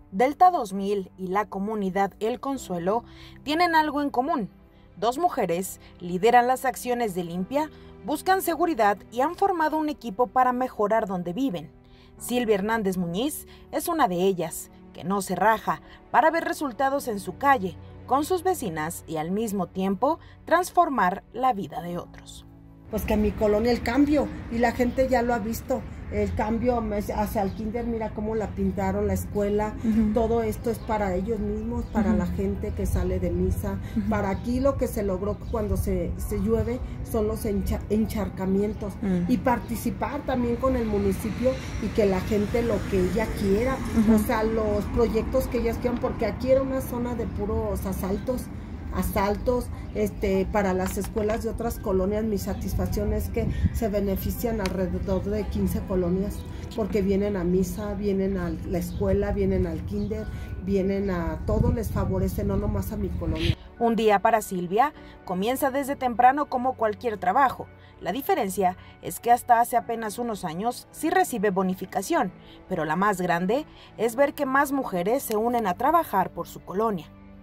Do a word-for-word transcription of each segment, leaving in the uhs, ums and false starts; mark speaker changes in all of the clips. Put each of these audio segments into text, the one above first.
Speaker 1: Delta dos mil y la comunidad El Consuelo tienen algo en común. Dos mujeres lideran las acciones de limpia, buscan seguridad y han formado un equipo para mejorar donde viven. Silvia Hernández Muñiz es una de ellas, que no se raja para ver resultados en su calle, con sus vecinas y al mismo tiempo transformar la vida de otros.
Speaker 2: Pues que en mi colonia el cambio, y la gente ya lo ha visto, el cambio hacia el kinder, mira cómo la pintaron, la escuela, uh-huh. Todo esto es para ellos mismos, para uh-huh. La gente que sale de misa, uh-huh. Para aquí lo que se logró cuando se, se llueve son los encha, encharcamientos, uh-huh. Y participar también con el municipio y que la gente lo que ella quiera, uh-huh. O sea, los proyectos que ellas quieran, porque aquí era una zona de puros asaltos, asaltos este, para las escuelas de otras colonias. Mi satisfacción es que se benefician alrededor de quince colonias, porque vienen a misa, vienen a la escuela, vienen al kinder, vienen a todo, les favorece, no nomás a mi colonia.
Speaker 1: Un día para Silvia comienza desde temprano como cualquier trabajo. La diferencia es que hasta hace apenas unos años sí recibe bonificación, pero la más grande es ver que más mujeres se unen a trabajar por su colonia.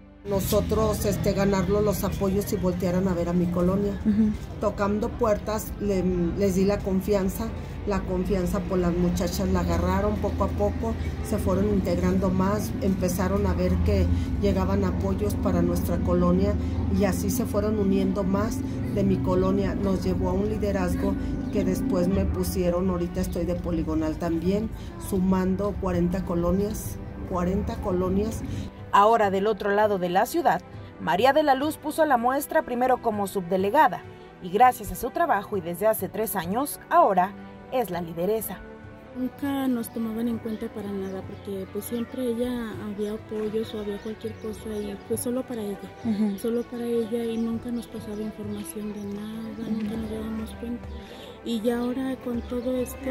Speaker 2: Nosotros este, ganarlo los apoyos y voltearan a ver a mi colonia. Uh-huh. Tocando puertas, le, les di la confianza, la confianza por las muchachas la agarraron poco a poco, se fueron integrando más, empezaron a ver que llegaban apoyos para nuestra colonia y así se fueron uniendo más de mi colonia. Nos llevó a un liderazgo que después me pusieron, ahorita estoy de poligonal también, sumando cuarenta colonias, cuarenta colonias.
Speaker 1: Ahora del otro lado de la ciudad, María de la Luz puso la muestra primero como subdelegada y gracias a su trabajo y desde hace tres años, ahora es la lideresa.
Speaker 3: Nunca nos tomaban en cuenta para nada porque pues siempre ella había apoyos o había cualquier cosa y pues solo para ella, uh-huh. Solo para ella y nunca nos pasaba información de nada, uh-huh. Nunca nos dábamos cuenta. Y ya ahora con todo esto,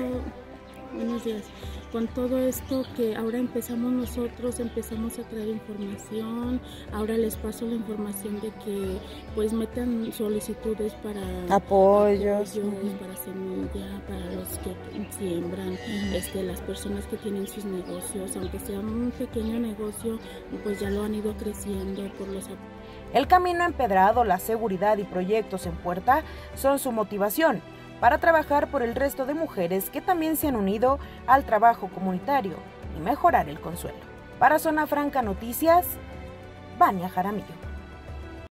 Speaker 3: buenos días, con todo esto que ahora empezamos nosotros, empezamos a traer información, ahora les paso la información de que pues metan solicitudes para
Speaker 1: apoyos,
Speaker 3: apoyos uh-huh. Para semilla, para los que siembran, uh-huh. este, las personas que tienen sus negocios, aunque sea un pequeño negocio, pues ya lo han ido creciendo por los apoyos.
Speaker 1: El camino empedrado, la seguridad y proyectos en puerta son su motivación para trabajar por el resto de mujeres que también se han unido al trabajo comunitario y mejorar el Consuelo. Para Zona Franca Noticias, Vania Jaramillo.